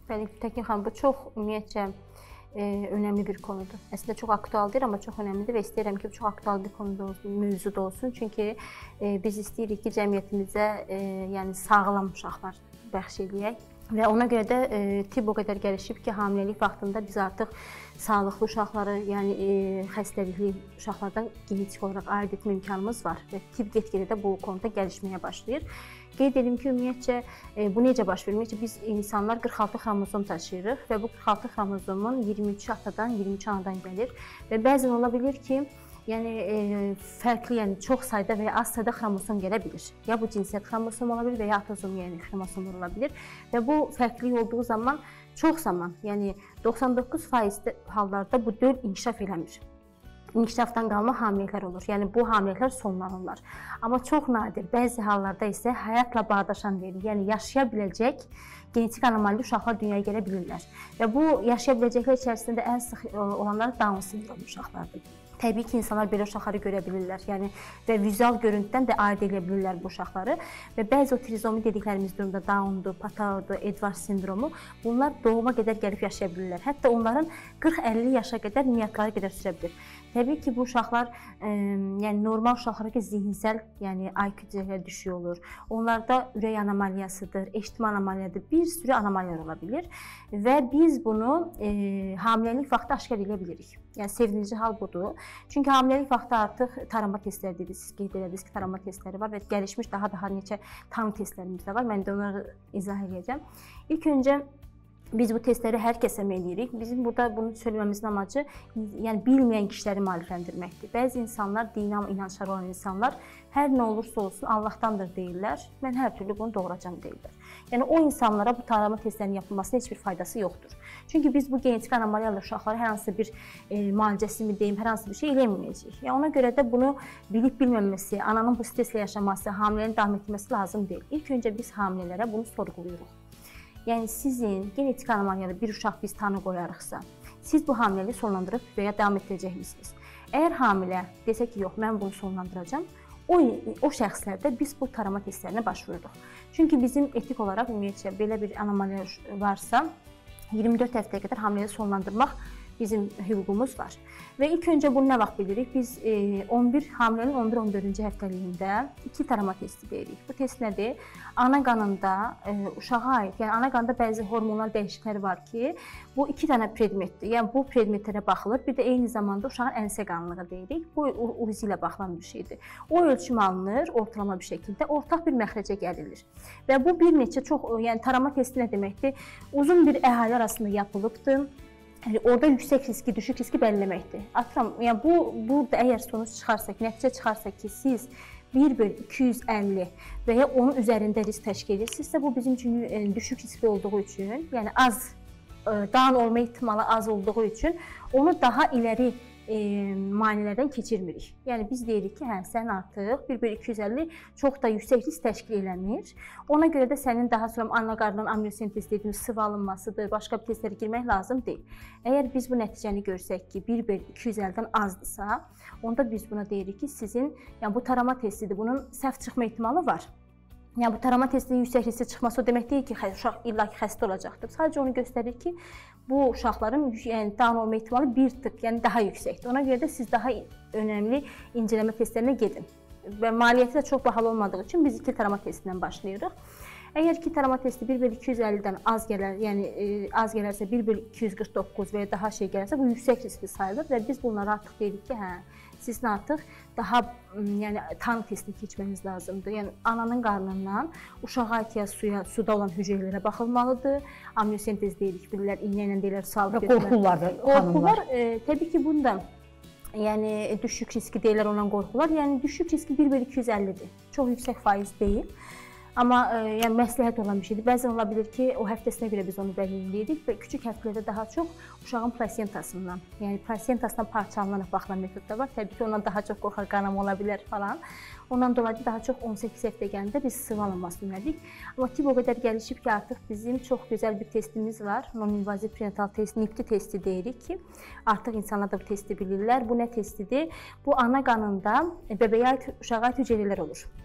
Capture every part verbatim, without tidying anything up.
Bəli, Təkin xanım, bu çox ümumiyyətcə e, önəmli bir konudur. Əslində çox aktual deyil, amma çox önəmlidir və istəyirəm ki, bu çox aktual bir konuda olsun, mövzuda olsun. Çünki e, biz istəyirik ki, cəmiyyətimizə e, yəni sağlam uşaqlar bəxş eləyək. Və ona görə də e, tibb o qədər gəlişib ki, hamiləlik vaxtında biz artıq sağlıqlı uşaqları, yəni e, xəstəlikli uşaqlardan genetik olaraq ayırd etmə imkanımız var və tibb get-gedə də bu konuda gəlişməyə başlayır. Qeyd edim ki, ümumiyyətcə e, bu necə baş verir? Ümumiyyətcə biz insanlar qırx altı xromozom daşıyırıq və bu qırx altı xromozomun iyirmi üçü atadan, iyirmi üçü anadan gəlir və bəzən ola bilir ki, yəni e, fərqli, yəni çox sayda və ya az sayda xromozom gələ bilir. Ya bu cinsiyyət xromosomu ola bilir və ya atozom, yəni xromosomlar ola bilir və bu fərqlilik olduğu zaman çox zaman, yəni doxsan doqquz faiz hallarda bu döl inkişaf eləmir. İnkişafdan qalma hamiləliklər olur. Yəni bu hamiləliklər sonlanırlar. Amma çox nadir, bəzi hallarda isə həyatla bağdaşan deyilir. Yəni yaşaya biləcək genetik anomalli uşaqlar dünyaya gələ bilirlər. Və bu yaşaya biləcəklər içərisində ən sıx olanlar Down sindromu uşaqlardır. Təbii ki, insanlar belə uşaqları görə bilirlər. Yəni və vizual görüntüdən də ayırd edə bilirlər bu uşaqları. Və bəzi o trizomi dediklərimiz durumda Down-dur, Patau'dur, Edwards sindromu, bunlar doğuma qədər gəlib yaşaya bilirlər. Hətta onların qırx əlli yaşa qədər miadları qədər sürə bilir. Təbii ki, bu uşaqlar e, yəni normal uşaqlara ki, zihinsəl, yəni I Q dərəcələri düşük olur. Onlarda ürək anomaliyasıdır, eşitmə anomaliyadır, bir sürü anomaliyalar ola bilir və biz bunu e, hamiləlik vaxtı aşkar edə bilirik. Yəni sevindirici hal budur. Çünki hamiləlik vaxtı artıq tarama testləri dedik, siz qeyd elədiniz ki, tarama testləri var və gəlişmiş daha-daha neçə tanı testlərimiz də var. Mən də onları izah edəcəm. İlk öncə biz bu testləri hər kəsə eləyirik. Bizim burada bunu söyləməmizin amacı, yəni bilməyən kişiləri maarifləndirməkdir. Bəzi insanlar, dini inancları olan insanlar hər nə olursa olsun Allahdandır deyirlər. Mən hər türlü bunu doğuracam deyirlər. Yəni o insanlara bu tarama testlərinin yapılmasının heç bir faydası yoxdur. Çünki biz bu genetik anomaliyalı uşaqlara hər hansı bir e, müalicəsi mi deyim, hər hansı bir şey eləməyəcəyik. Yəni ona görə də bunu bilib bilməməsi, ananın bu stresslə yaşaması, hamilənin davam etməsi lazım deyil. İlk öncə biz hamilələrə bunu sorğuluyuruq. Yəni sizin genetik anomaliyalı bir uşaq biz tanı qoyarıqsa, siz bu hamiləliyi sonlandırıb və ya davam etdirəcəkmisiniz? Əgər hamilə desə ki, yox, mən bunu sonlandıracam, o, o şəxslərdə biz bu tarama testlərinə başvururuq. Çünki bizim etik olaraq ümumiyyətcə belə bir anomaliya varsa, iyirmi dörd həftəyə qədər hamiləliyi sonlandırmaq bizim hüququmuz var. Və ilk öncə bunu nə vaxt bilirik? Biz on bir hamilənin on bir on dördüncü həftəliyində iki tarama testi deyirik. Bu test nədir? Ana qanında e, uşağa aid, yəni ana qanında bəzi hormonal dəyişikliklər var ki, bu iki dənə predmetdir. Yəni bu predmetlərə baxılır. Bir də eyni zamanda uşağın ənsə qalınlığı deyirik. Bu U Z I ilə baxılan bir şeydir. O ölçüm alınır ortalama bir şəkildə, ortaq bir məxrəcə gəlilir. Və bu bir neçə çox, yəni tarama testi nə deməkdir? Uzun bir əhali arasında yapılıbdır. Yəni, orada yüksək riski, düşük riski bəlləməkdir. Atıram, yəni bu, burada əgər sonuç çıxarsa, nəticə çıxarsa ki, siz bir bölü iki yüz əlli və ya onun üzərində risk təşkil edirsinizsə, bu bizim üçün yəni, düşük riskli olduğu üçün, yəni az, dan olma ehtimalı az olduğu üçün onu daha iləri e, müayinələrdən keçirmirik. Yəni biz deyirik ki, hə, sən artıq bir bölü iki yüz əlli çox da yüksək risk təşkil eləmir. Ona görə də sənin daha sonra ana qarnının amniyosentez dediyimiz sıvı alınmasıdır, başqa bir testlərə girmək lazım deyil. Əgər biz bu nəticəni görsək ki, bir bölü iki yüz əllidən azdırsa, onda biz buna deyirik ki, sizin, yəni bu tarama testidir, bunun səhv çıxma ehtimalı var. Yəni bu tarama testinin yüksək riskli çıxması o demək deyil ki, uşaq illaki xəstə olacaqdır. Sadəcə onu göstərir ki, bu uşaqların yəni down olma ehtimalı bir tık, yəni daha yüksəkdir. Ona görə də siz daha önəmli incələmə testlərinə gedin. Və maliyyəti də çox bahalı olmadığı üçün biz iki tarama testindən başlayırıq. Əgər ki, tarama testi bir bölü iki yüz əllidən az gələr, yəni e, az gələrsə bir bölü iki yüz qırx doqquz və ya daha şey gələrsə, bu yüksək riskli sayılır və biz bunlara artıq deyirik ki, hə, sizin artıq daha yəni tanı testini keçməniz lazımdır. Yəni ananın qarnından uşağa ehtiyac suya, suda olan hüceyrələrə baxılmalıdır. Amniyosentez deyirik, bilirlər, iynə ilə deyirlər, salıb götürürlər. Qorxurlar da Qorxurlar, e, təbii ki, bunda yəni düşük riski deyirlər, ondan qorxurlar. Yəni düşük riski bir bölü iki yüz əllidir. Çox yüksək faiz deyil. Amma e, yəni məsləhət olan bir şeydir. Bəzən ola bilir ki, o həftəsinə görə biz onu bəlirləyirik və küçük həftələrdə daha çox uşağın plasentasından, yəni plasentasından parçalanaraq baxılan metod da var. Təbii ki, ondan daha çox qorxar, qanama ola bilər falan. Ondan dolayı daha çox on səkkiz həftə gələndə biz sıvı alınmasını öyrədik. Amma tibb o qədər gəlişib ki, artıq bizim çox gözəl bir testimiz var. Non-invaziv prenatal test, N I P T testi deyirik ki, artıq insanlar da bu testi bilirlər. Bu nə testidir? Bu ana qanında bebeyə aid, uşağa aid hüceyrələr olur.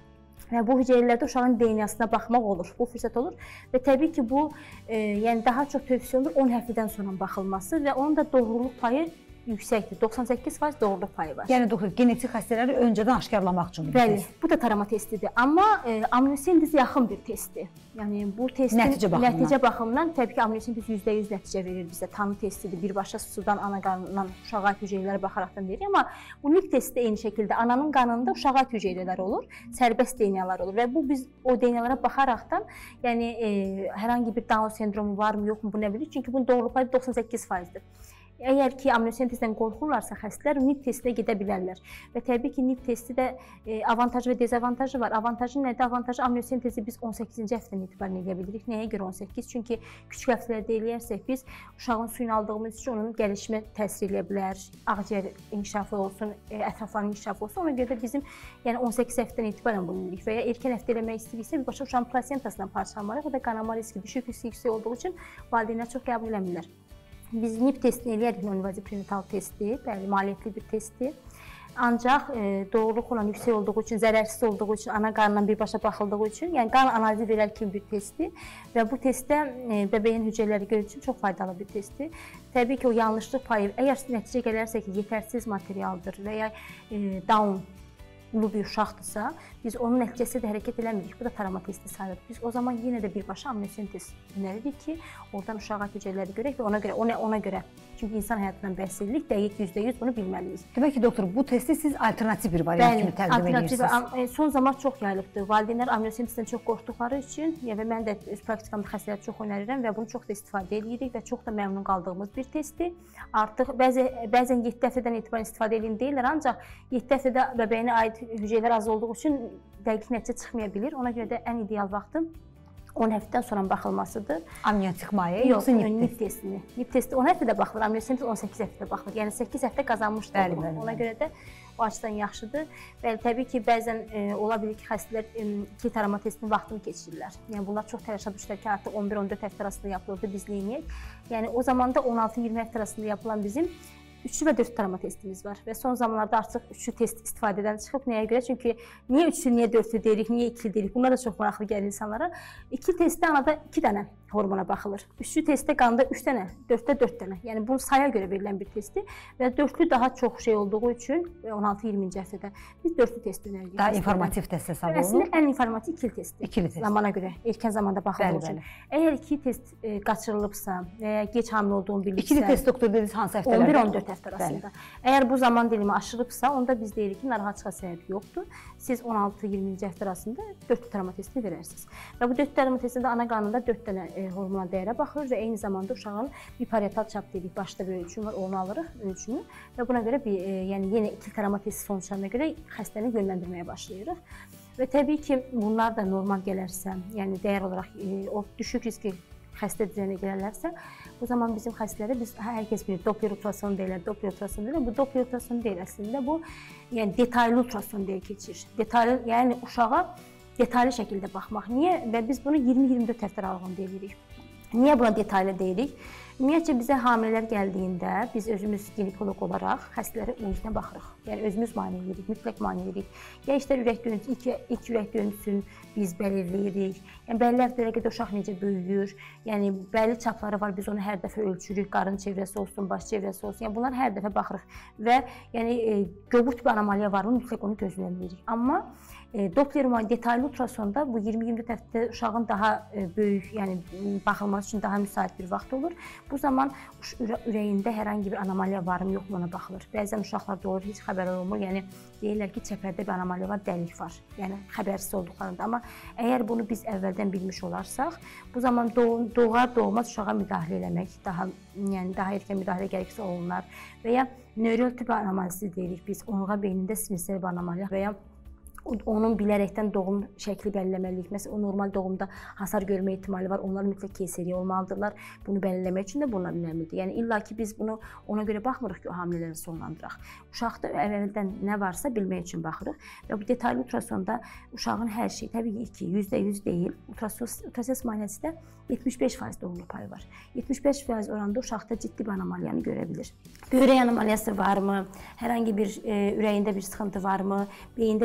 Və bu hüceyrələrdə uşağın D N A-sına baxmaq olur, bu fürsət olur və təbii ki, bu e, yəni daha çox tövsiyə olunur on həftədən sonra baxılması və onun da doğruluq payı yüksəkdir. doxsan səkkiz faiz doğruluq payı var. Yəni doktor, genetik xəstələri öncədən aşkarlamaq üçün. Bəli, bu da tarama testidir. Amma e, amniocendiz yaxın bir testdir. Yəni bu testin nəticə baxımından, nəticə baxımından təbii ki, amniocendiz yüzdə yüz nəticə verir bizə. Tanı testidir. Birbaşa sudan, ana qanından uşağa aid hüceyrələrə baxaraqdan verir. Amma bu nip testi də eyni şəkildə ananın qanında uşağa aid hüceyrələr olur, sərbəst D N A-lar olur və bu biz o D N A-lara baxaraqdan, yəni e, hər hansı bir Down sendromu varmı, yoxmu, bu nə bilir? Çünki bunun doğruluq payı doxsan səkkiz faizdir. Əgər ki, amniocentezdən qorxurlarsa xəstələr nip testinə gedə bilərlər. Və təbii ki, nip testi də e, avantajı və dezavantajı var. Avantajı nədir? Avantajı amniocentezi biz on səkkizinci həftədən etibarən edə bilirik. Nəyə görə on səkkiz? Çünki küçük həftələrdə eləyərsək biz uşağın suyunu aldığımız üçün onun gəlişimə təsir edə bilər. Ağciyər inkişafı olsun, e, ətrafların inkişafı olsun. Ona görə də bizim yəni on səkkiz həftədən etibarən bunu edirik. Və ya erkən həftə eləmək istəyiriksə, birbaşa uşağın plasentasından parçalanmalıyıq. O da qanama riski düşük, riski yüksək olduğu üçün valideynlər çox qəbul eləmirlər. Biz nip testini eləyərik, non-invaziv prenatal testi, bəli, maliyyətli bir testi. Ancaq e, doğruluq olan yüksək olduğu üçün, zərərsiz olduğu üçün, ana qarnından birbaşa baxıldığı üçün, yəni qan analizi verər kimi bir testi və bu testdə e, bəbəyin hüceyrələri görür üçün çox faydalı bir testi. Təbii ki, o yanlışlıq payı, əgər nəticə gələrsə ki, yetərsiz materialdır və ya e, down bir uşaqdırsa, biz onun nəticəsində də hərəkət eləmirik. Bu da tarama testi sayılır. Biz o zaman yenə də birbaşa amniocentez önəririk ki, oradan uşağa hüceyrələri görək və ona görə, ona, ona görə. Çünki insan həyatından bəhs edirik, dəqiq yüzdə yüz bunu bilməliyik. Demək ki, doktor, bu testi siz alternativ bir variant kimi təqdim edirsiniz. Son zaman çox yayılıbdır. Valideynlər amniocentezdən çox qorxduqları üçün və mən də öz praktikamda xəstələri çox önərirəm və bunu çox da istifadə edirik və çox da məmnun qaldığımız bir testi. Artıq bəzi, bəzən yeddi həftədən etibarən istifadə edin deyirlər, ancaq yeddi həftədə bəbəyinə aid hüceyrələr az olduğu üçün dəqiq nəticə çıxmaya bilir. Ona görə də ən ideal vaxtı on həftədən sonra baxılmasıdır. Amniotik maye yoxsa nip testini? Nip testi on həftədə baxılır, amniocentez on səkkiz həftədə baxılır. Yəni səkkiz həftə qazanmışdır. Bəli, bəli, ona görə də o açıdan yaxşıdır. Bəli, təbii ki, bəzən e, ola bilir ki, xəstələr e, iki tarama testinin vaxtını keçirirlər. Yəni bunlar çox təlaşa düşürlər ki, artıq on bir on dörd həftə arasında yapılırdı, biz neyiniyək? Yəni o zaman da on altı iyirmi həftə arasında yapılan bizim üçlü və dörd tarama testimiz var və son zamanlarda artıq üçlü test istifadədən çıxıb. Nəyə görə? Çünki niyə üçlü, niyə dördlü deyirik, niyə ikili deyirik? Bunlar da çox maraqlı gəlir insanlara. İki testdə anada iki dənə hormona baxılır. Üçlü testdə qanda üç dənə, dörddə dörd dənə. Yəni bunu saya görə verilən bir testdir və dördlü daha çox şey olduğu üçün on altı iyirminci həftədə biz dördlü test önəririk. Daha informativ test hesab olunur. Əslində ən informativ ikili testdir. İkili test. Zamana görə, erkən zamanda baxıldığı üçün. Əgər iki test e, qaçırılıbsa və ya geç hamilə olduğunu bilirsə, ikili test doktor dediniz hansı həftələrdə? on bir on dörd həftə arasında. Əgər bu zaman dilimi aşırıbsa, onda biz deyirik ki, narahatçılığa səbəb yoxdur. Siz on altı iyirminci həftə arasında dörd tarama testini verərsiniz. Və bu dörd tarama testində ana qarnında dörd dənə e, hormonal dəyərə baxır və eyni zamanda uşağın biparietal çap dedik, başda bir ölçüm var, onu alırıq ölçümü və buna görə bir, e, yəni yenə iki tarama testi sonuçlarına görə xəstəni yönləndirməyə başlayırıq. Və təbii ki, bunlar da normal gələrsə, yəni dəyər olaraq e, o düşük riski xəstə düzeyinə gələrlərsə, o zaman bizim xəstələrə biz hər kəs bilir, Doppler ultrasonu deyirlər, Doppler ultrasonu deyirlər. Bu Doppler ultrasonu deyil əslində, bu yəni detaylı ultrason deyə keçir. Detaylı, yəni uşağa detaylı şəkildə baxmaq. Niyə? Və biz bunu iyirmi iyirmi dörd həftə aralığında deyirik. Niyə buna detaylı deyirik? Ümumiyyətcə bizə hamilələr gəldiyində biz özümüz ginekoloq olaraq xəstələrə üzünə baxırıq. Yəni özümüz müayinə edirik, mütləq müayinə edirik. Gənclər ürək döyüntüsü, ilk, ilk ürək döyüntüsünü biz belirləyirik. Yəni bəlli həftələrə uşaq necə böyüyür, yəni bəlli çapları var, biz onu hər dəfə ölçürük, qarın çevrəsi olsun, baş çevrəsi olsun. Yəni bunlar hər dəfə baxırıq və yəni e, göbut bir anomaliya varmı, mütləq onu gözləmirik. Amma e, Doppler detaylı ultrasonda bu iyirmi iyirmi dörd həftə uşağın daha e, böyük, yəni baxılması üçün daha müsait bir vaxt olur. Bu zaman ürəyində hər hansı bir anomaliya varmı, yoxmu ona baxılır. Bəzən uşaqlar doğur, heç xəbər olmur. Yəni deyirlər ki, çəpərdə bir anomaliya var, dəlik var. Yəni xəbərsiz olduqlarında. Amma əgər bunu biz əvvəldən bilmiş olarsaq, bu zaman doğar doğmaz uşağa müdaxilə eləmək, daha yəni daha erkən müdaxilə gərəksə olunar və ya nöral tip anomalizi deyirik biz. Onluğa beynində sinirсel bir anomaliya və ya onun bilərəkdən doğum şəkli bəlləməliyik. Məsələn, o normal doğumda hasar görmə ehtimali var. Onlar mütləq keyseriya olmalıdırlar. Bunu bəlləmək üçün də bunlar önəmlidir. Yəni illa ki biz bunu ona görə baxmırıq ki, o hamilələri sonlandıraq. Uşaqda əvvəldən nə varsa bilmək üçün baxırıq və bu detaylı ultrasonda uşağın hər şeyi, təbii ki, yüzdə yüz deyil. Ultrases müayinəsində yetmiş beş faiz doğumlu payı var. yetmiş beş faiz oranda uşaqda ciddi bir anomaliyanı görə bilir. Böyrək anomaliyası varmı? Hər hansı bir e, ürəyində bir sıxıntı varmı? Beyində bir kist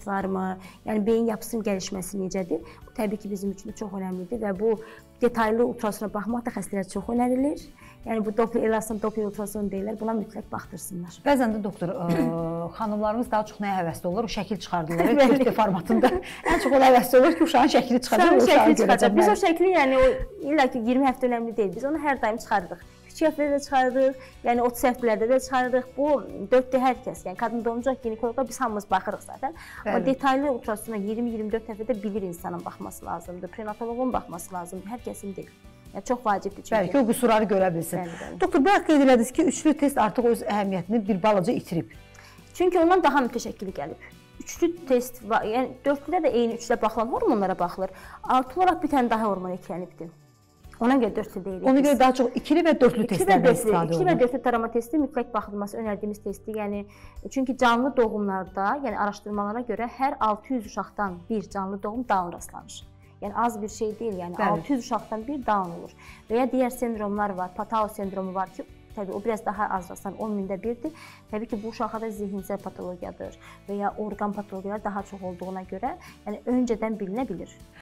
defekt varmı? Yəni beyin yapısının gəlişməsi necədir? Bu təbii ki, bizim üçün də çox önəmlidir və bu detaylı ultrasona baxmaq da xəstələrə çox önərilir. Yəni bu Doppler elastin Doppler ultrason deyirlər. Buna mütləq baxdırsınlar. Bəzən də doktor, ə, xanımlarımız daha çox nəyə həvəsli olur? O şəkil çıxardırlar dörd D formatında. Ən çox ona həvəsli olur ki, uşağın şəkli çıxacaq, uşağı görəcək. Biz o şəkli, yəni o illa ki iyirmi həftə önəmli deyil. Biz onu hər daim çıxardırıq. Kiçik həftədə də çıxarırıq, yəni otuz həftələrdə də çıxarırıq. Bu dörd D hər kəs, yəni qadın doğumcu ginekoloqlar biz hamımız baxırıq zaten. Amma detaylı ultrasona iyirmi iyirmi dörd həftədə bilir insanın baxması lazımdır. Prenatoloqun baxması lazımdır, hər kəsin deyil. Yəni çox vacibdir çünki. Bəli ki, o qüsurları görə bilsin. Bəli, bəli. Doktor, bayaq qeyd elədiniz ki, üçlü test artıq öz əhəmiyyətini bir balaca itirib. Çünki ondan daha mütəşəkkili gəlib. Üçlü test var, yəni dördlüdə də eyni üçlə baxılan hormonlara baxılır. Altı olaraq bir tənə daha hormon eklənibdir. Ona görə dördlü deyirik. Ona görə daha çox ikili və dördlü testlərdən istifadə olunur. İkili və dördlü tarama testi mütləq baxılması önərdiyimiz testdir. Yəni çünki canlı doğumlarda, yəni araşdırmalara görə hər altı yüz uşaqdan bir canlı doğum Down rastlanır. Yəni az bir şey deyil, yəni Bəli. altı yüz uşaqdan bir Down olur. Və ya digər sendromlar var, Patau sendromu var ki, təbii o biraz daha az rastlanır, on mində birdir. Təbii ki, bu uşaqlarda zihinsel patologiyadır və ya orqan patologiyalar daha çox olduğuna görə, yəni öncədən bilinə bilir.